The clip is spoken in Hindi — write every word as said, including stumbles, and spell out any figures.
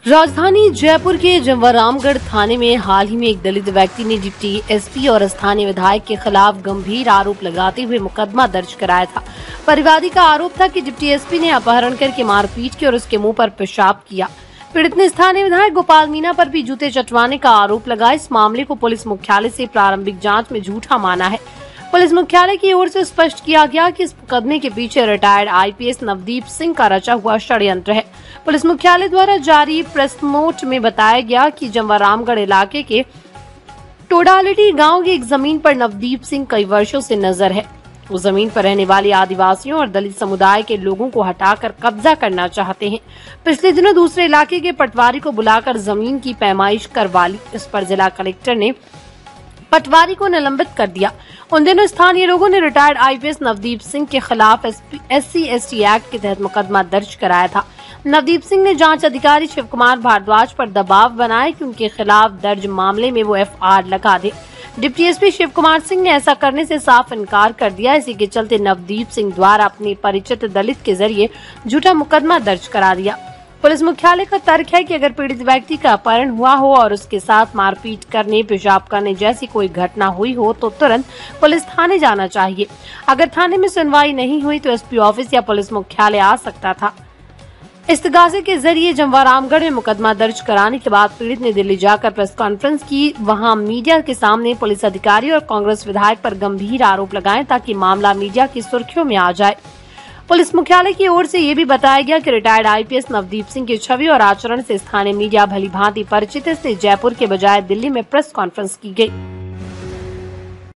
राजधानी जयपुर के जमवारामगढ़ थाने में हाल ही में एक दलित व्यक्ति ने डिप्टी एसपी और स्थानीय विधायक के खिलाफ गंभीर आरोप लगाते हुए मुकदमा दर्ज कराया था। परिवादी का आरोप था कि डिप्टी एसपी ने अपहरण करके मारपीट की और उसके मुंह पर पेशाब किया। पीड़ित ने स्थानीय विधायक गोपाल मीणा पर भी जूते चटवाने का आरोप लगाया। इस मामले को पुलिस मुख्यालय से प्रारंभिक जाँच में झूठा माना है। पुलिस मुख्यालय की ओर से स्पष्ट किया गया कि इस मुकदमे के पीछे रिटायर्ड आईपीएस नवदीप सिंह का रचा हुआ षड्यंत्र है। पुलिस मुख्यालय द्वारा जारी प्रेस नोट में बताया गया कि जमवारामगढ़ इलाके के टोडालिटी गांव की एक जमीन पर नवदीप सिंह कई वर्षों से नजर है। उस जमीन पर रहने वाले आदिवासियों और दलित समुदाय के लोगों को हटाकर कब्जा करना चाहते हैं। पिछले दिनों दूसरे इलाके के पटवारी को बुलाकर जमीन की पैमाइश करवा ली। इस पर जिला कलेक्टर ने पटवारी को निलंबित कर दिया। उन दिनों स्थानीय लोगों ने रिटायर्ड आईपीएस नवदीप सिंह के खिलाफ एससी एसटी एक्ट के तहत मुकदमा दर्ज कराया था। नवदीप सिंह ने जांच अधिकारी शिव कुमार भारद्वाज पर दबाव बनाया कि उनके खिलाफ दर्ज मामले में वो एफआईआर लगा दे। डिप्टी एसपी शिव कुमार सिंह ने ऐसा करने से साफ इनकार कर दिया। इसी के चलते नवदीप सिंह द्वारा अपने परिचित दलित के जरिए झूठा मुकदमा दर्ज करा दिया। पुलिस मुख्यालय का तर्क है कि अगर पीड़ित व्यक्ति का अपहरण हुआ हो और उसके साथ मारपीट करने, पेशाब करने जैसी कोई घटना हुई हो तो तुरंत पुलिस थाने जाना चाहिए। अगर थाने में सुनवाई नहीं हुई तो एसपी ऑफिस या पुलिस मुख्यालय आ सकता था। इस्तगासे के जरिए जमवारामगढ़ में मुकदमा दर्ज कराने के बाद पीड़ित ने दिल्ली जाकर प्रेस कॉन्फ्रेंस की। वहां मीडिया के सामने पुलिस अधिकारी और कांग्रेस विधायक पर गंभीर आरोप लगाए ताकि मामला मीडिया की सुर्खियों में आ जाए। पुलिस मुख्यालय की ओर से ये भी बताया गया कि रिटायर्ड आईपीएस नवदीप सिंह की छवि और आचरण से स्थानीय मीडिया भली भांति परिचित है, इसलिए जयपुर के बजाय दिल्ली में प्रेस कॉन्फ्रेंस की गई।